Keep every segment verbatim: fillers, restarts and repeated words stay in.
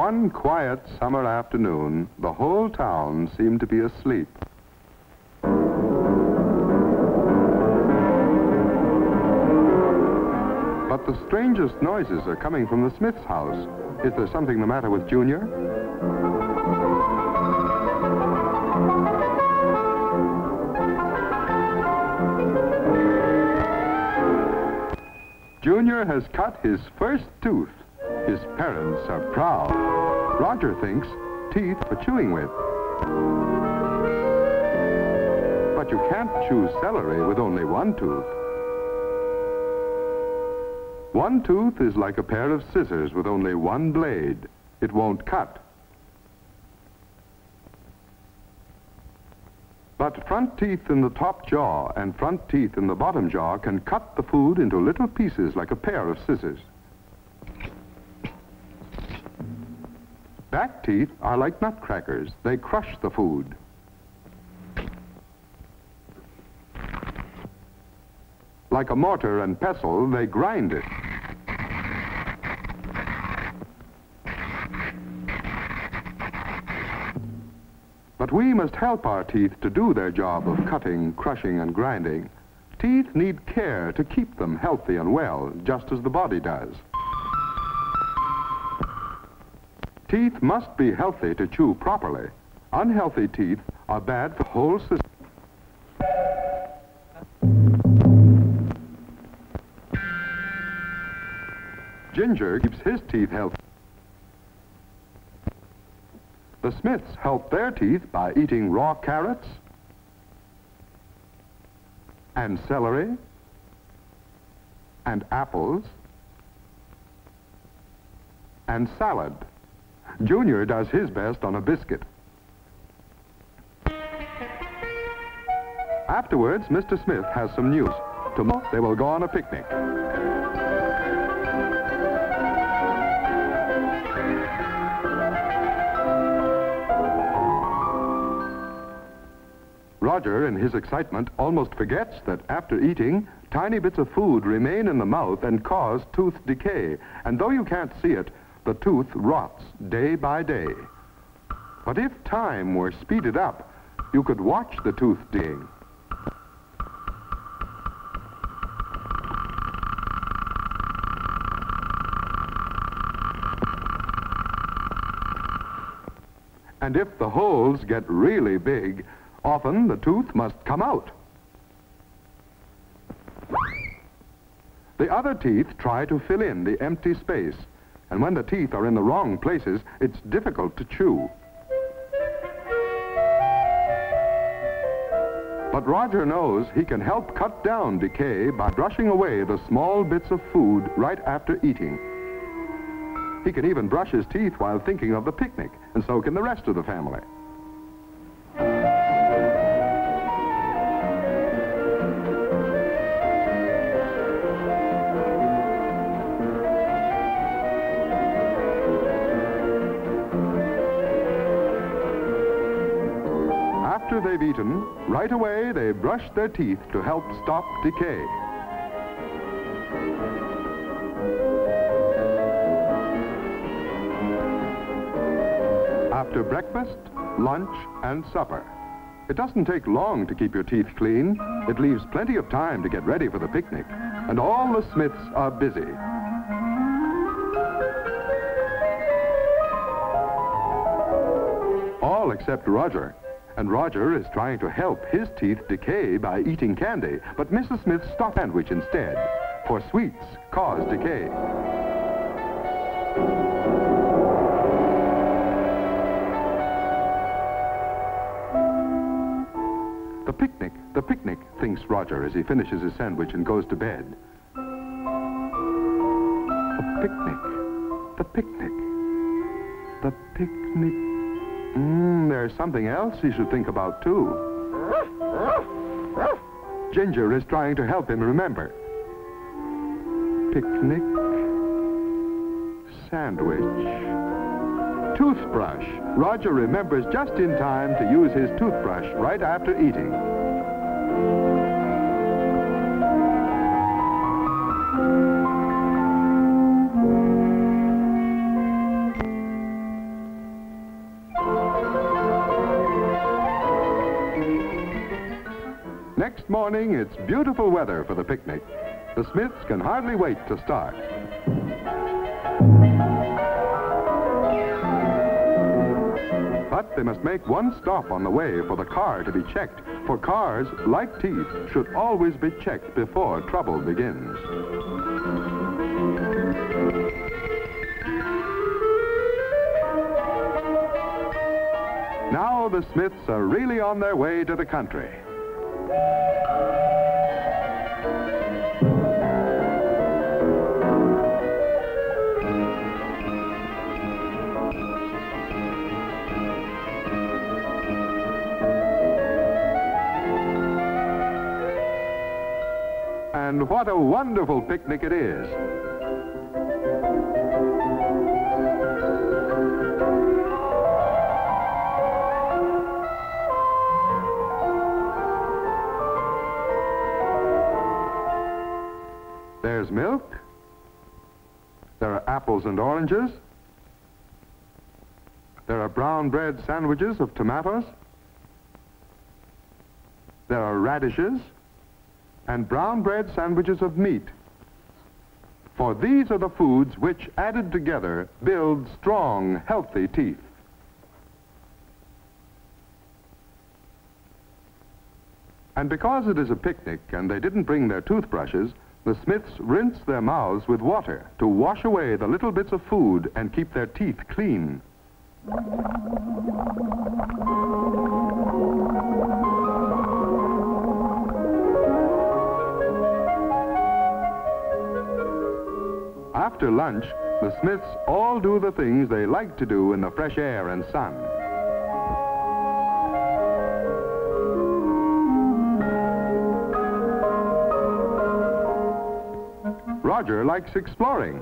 One quiet summer afternoon, the whole town seemed to be asleep. But the strangest noises are coming from the Smith's house. Is there something the matter with Junior? Junior has cut his first tooth. His parents are proud. Roger thinks teeth for chewing with. But you can't chew celery with only one tooth. One tooth is like a pair of scissors with only one blade. It won't cut. But front teeth in the top jaw and front teeth in the bottom jaw can cut the food into little pieces like a pair of scissors. Back teeth are like nutcrackers. They crush the food. Like a mortar and pestle, they grind it. But we must help our teeth to do their job of cutting, crushing, and grinding. Teeth need care to keep them healthy and well, just as the body does. Teeth must be healthy to chew properly. Unhealthy teeth are bad for the whole system. Ginger keeps his teeth healthy. The Smiths help their teeth by eating raw carrots and celery and apples and salad. Junior does his best on a biscuit. Afterwards, Mister Smith has some news. Tomorrow they will go on a picnic. Roger, in his excitement, almost forgets that after eating, tiny bits of food remain in the mouth and cause tooth decay. And though you can't see it, the tooth rots day by day. But if time were speeded up, you could watch the tooth decaying. And if the holes get really big, often the tooth must come out. The other teeth try to fill in the empty space, and when the teeth are in the wrong places, it's difficult to chew. But Roger knows he can help cut down decay by brushing away the small bits of food right after eating. He can even brush his teeth while thinking of the picnic, and so can the rest of the family. After they've eaten, right away they brush their teeth to help stop decay. After breakfast, lunch, and supper. It doesn't take long to keep your teeth clean. It leaves plenty of time to get ready for the picnic. And all the Smiths are busy. All except Roger. And Roger is trying to help his teeth decay by eating candy, but Missus Smith stopped the sandwich instead, for sweets cause decay. The picnic, the picnic, thinks Roger as he finishes his sandwich and goes to bed. The picnic, the picnic, the picnic. Mm, there's something else he should think about, too. Ginger is trying to help him remember. Picnic, sandwich, toothbrush. Roger remembers just in time to use his toothbrush right after eating. Next morning, it's beautiful weather for the picnic. The Smiths can hardly wait to start. But they must make one stop on the way for the car to be checked, for cars, like teeth, should always be checked before trouble begins. Now the Smiths are really on their way to the country. And what a wonderful picnic it is. There's milk. There are apples and oranges. There are brown bread sandwiches of tomatoes. There are radishes and brown bread sandwiches of meat. For these are the foods which, added together, build strong, healthy teeth. And because it is a picnic and they didn't bring their toothbrushes, the Smiths rinse their mouths with water to wash away the little bits of food and keep their teeth clean. After lunch, the Smiths all do the things they like to do in the fresh air and sun. Roger likes exploring.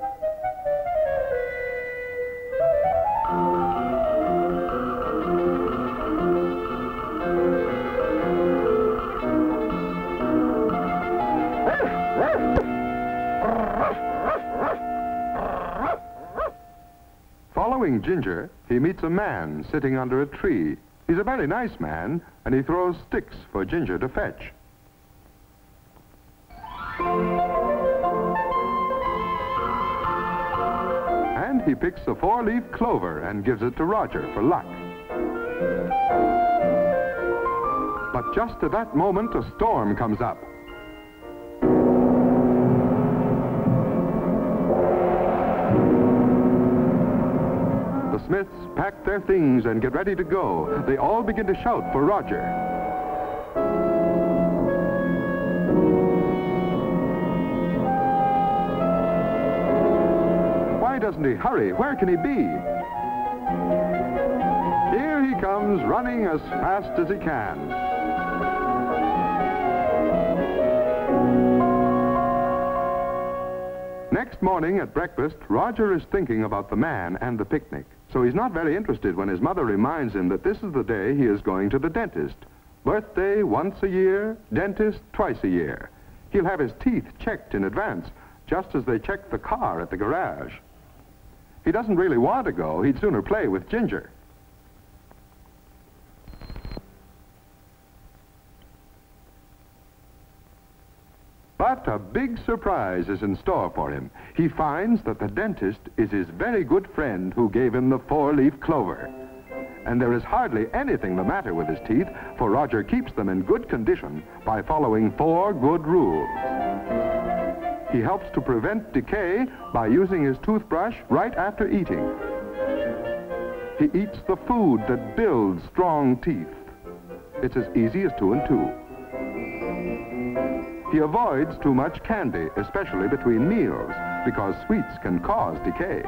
Following Ginger, he meets a man sitting under a tree. He's a very nice man, and he throws sticks for Ginger to fetch. And he picks a four-leaf clover and gives it to Roger for luck. But just at that moment, a storm comes up. The Smiths pack their things and get ready to go. They all begin to shout for Roger. Why doesn't he hurry? Where can he be? Here he comes, running as fast as he can. Next morning at breakfast, Roger is thinking about the man and the picnic. So he's not very interested when his mother reminds him that this is the day he is going to the dentist. Birthday once a year, dentist twice a year. He'll have his teeth checked in advance, just as they check the car at the garage. He doesn't really want to go. He'd sooner play with Ginger. But a big surprise is in store for him. He finds that the dentist is his very good friend who gave him the four-leaf clover. And there is hardly anything the matter with his teeth, for Roger keeps them in good condition by following four good rules. He helps to prevent decay by using his toothbrush right after eating. He eats the food that builds strong teeth. It's as easy as two and two. He avoids too much candy, especially between meals, because sweets can cause decay.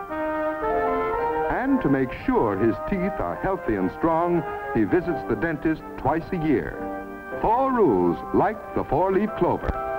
And to make sure his teeth are healthy and strong, he visits the dentist twice a year. Four rules like the four-leaf clover.